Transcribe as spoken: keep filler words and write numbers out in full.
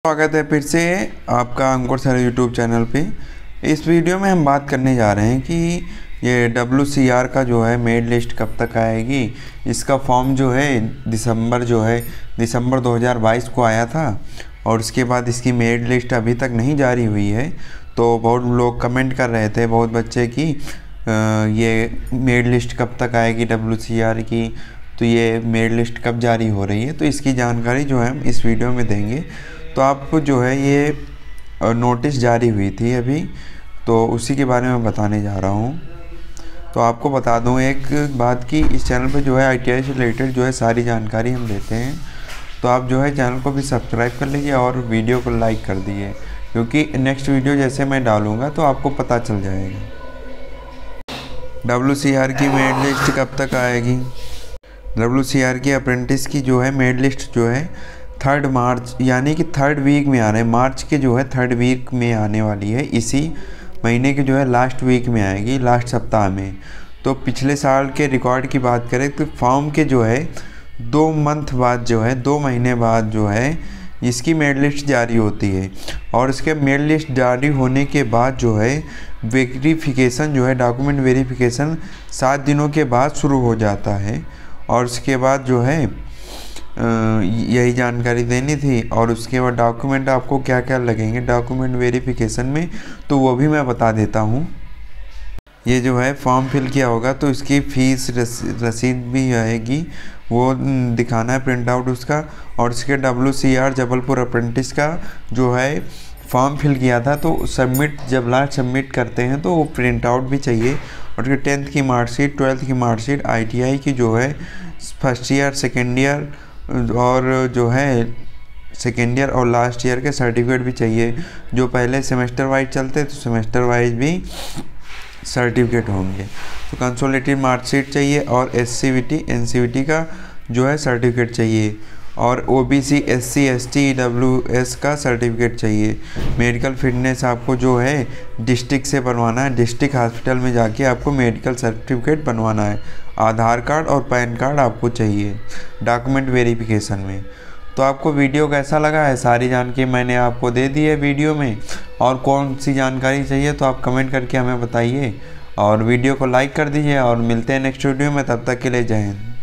स्वागत है फिर से आपका अंकुर सर यूट्यूब चैनल पे। इस वीडियो में हम बात करने जा रहे हैं कि ये डब्ल्यू सी आर का जो है मेरिट लिस्ट कब तक आएगी। इसका फॉर्म जो है दिसंबर जो है दिसंबर दो हज़ार बाईस को आया था और उसके बाद इसकी मेरिट लिस्ट अभी तक नहीं जारी हुई है। तो बहुत लोग कमेंट कर रहे थे, बहुत बच्चे की ये मेरिट लिस्ट कब तक आएगी डब्ल्यू सी आर की, तो ये मेरिट लिस्ट कब जारी हो रही है। तो इसकी जानकारी जो है हम इस वीडियो में देंगे। तो आपको जो है ये नोटिस जारी हुई थी अभी, तो उसी के बारे में बताने जा रहा हूँ। तो आपको बता दूँ एक बात कि इस चैनल पर जो है आई टी आई से रिलेटेड जो है सारी जानकारी हम देते हैं। तो आप जो है चैनल को भी सब्सक्राइब कर लीजिए और वीडियो को लाइक कर दीजिए, क्योंकि नेक्स्ट वीडियो जैसे मैं डालूँगा तो आपको पता चल जाएगा। डब्ल्यू सी आर की मेरिट लिस्ट कब तक आएगी। डब्ल्यू सी आर की अप्रेंटिस की जो है मेरिट लिस्ट जो है थर्ड मार्च यानी कि थर्ड वीक में आ रहे हैं, मार्च के जो है थर्ड वीक में आने वाली है। इसी महीने के जो है लास्ट वीक में आएगी, लास्ट सप्ताह में। तो पिछले साल के रिकॉर्ड की बात करें तो फॉर्म के जो है दो मंथ बाद जो है दो महीने बाद जो है इसकी मेरिट लिस्ट जारी होती है। और इसके मेरिट लिस्ट जारी होने के बाद जो है वेरिफिकेशन जो है डॉक्यूमेंट वेरिफिकेशन सात दिनों के बाद शुरू हो जाता है। और उसके बाद जो है यही जानकारी देनी थी। और उसके बाद डॉक्यूमेंट आपको क्या क्या लगेंगे डॉक्यूमेंट वेरिफिकेशन में, तो वो भी मैं बता देता हूँ। ये जो है फॉर्म फिल किया होगा तो इसकी फ़ीस रसीद भी आएगी, वो दिखाना है प्रिंट आउट उसका। और इसके W C R Jabalpur apprentice का जो है फॉर्म फिल किया था, तो सबमिट जब लास्ट सबमिट करते हैं तो वो प्रिंट आउट भी चाहिए। और उसके टेंथ की मार्कशीट, ट्वेल्थ की मार्कशीट, आई टी आई की जो है फर्स्ट ईयर सेकेंड ईयर और जो है सेकेंड ईयर और लास्ट ईयर के सर्टिफिकेट भी चाहिए। जो पहले सेमेस्टर वाइज चलते तो सेमेस्टर वाइज भी सर्टिफिकेट होंगे। तो कंसोलिडेटेड मार्कशीट चाहिए और S C V T N C V T का जो है सर्टिफिकेट चाहिए। और O B C S C S T W S का सर्टिफिकेट चाहिए। मेडिकल फिटनेस आपको जो है डिस्ट्रिक्ट से बनवाना है, डिस्ट्रिक्ट हॉस्पिटल में जाके आपको मेडिकल सर्टिफिकेट बनवाना है। आधार कार्ड और पैन कार्ड आपको चाहिए डॉक्यूमेंट वेरिफिकेशन में। तो आपको वीडियो कैसा लगा है, सारी जानकारी मैंने आपको दे दी है वीडियो में। और कौन सी जानकारी चाहिए तो आप कमेंट करके हमें बताइए और वीडियो को लाइक कर दीजिए। और मिलते हैं नेक्स्ट वीडियो में, तब तक के लिए जय हिंद।